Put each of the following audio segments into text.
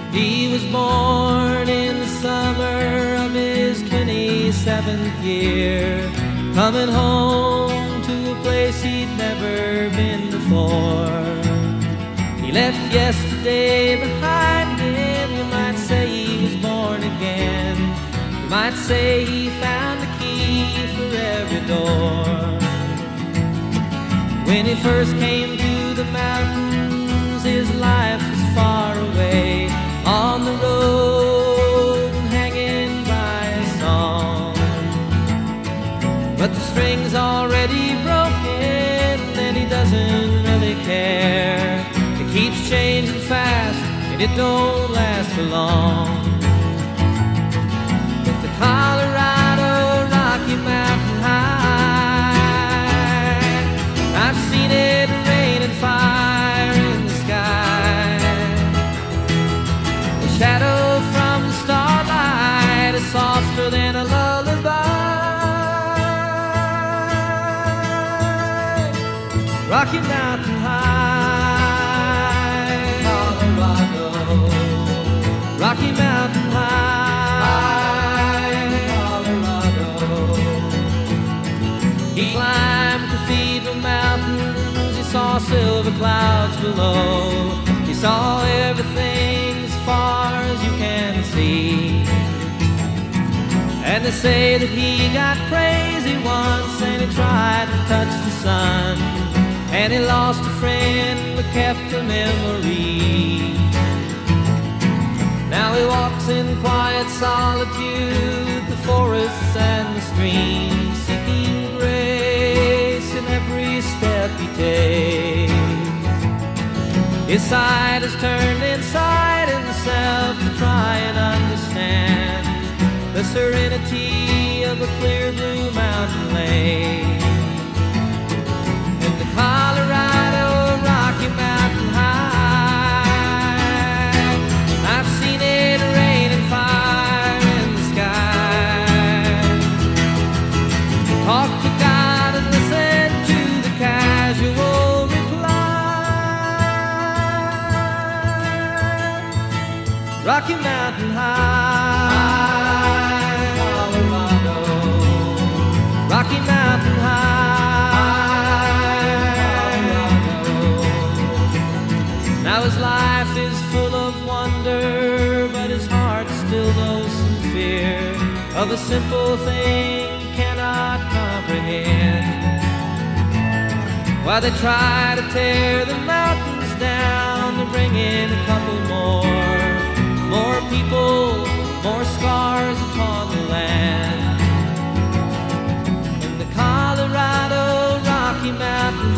He was born in the summer of his 27th year, coming home to a place he'd never been before. He left yesterday behind him. You might say he was born again. You might say he found the key for every door. When he first came to the mountains, his life was far away, on the road, hanging by a song. But the string's already broken, and he doesn't really care. It keeps changing fast, and it don't last for long. But the Colorado Rocky Mountain High, I've seen it rain and fire in the sky. The shadow from the starlight is softer than a lullaby. Rocky Mountain High, Colorado. Rocky Mountain High, Colorado. He climbed Cathedral Mountains. He saw silver clouds below. He saw everything as far as you can see. And they say that he got crazy once, and he tried to touch the sun, and he lost a friend but kept a memory. Now he walks in quiet solitude, the forests and the streams, seeking grace in every step he takes. His side is turned inside himself to try and understand the serenity of a clear blue mountain lake. And the Colorado Rocky Mountain High, I've seen it rain and fire in the sky. Talk to God and listen to the casual reply. Rocky Mountain High, Colorado. Rocky Mountain High, Colorado. Now his life is full of wonder, but his heart still knows some fear of a simple thing he cannot comprehend. While they try to tear the mountains down to bring in a couple more people, more scars upon the land. In the Colorado Rocky Mountain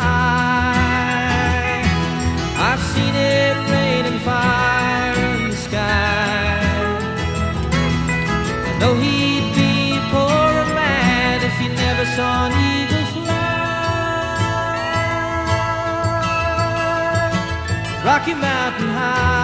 High, I've seen it rain and fire in the sky. I know he'd be a poorer man if he never saw an eagle fly. Rocky Mountain High.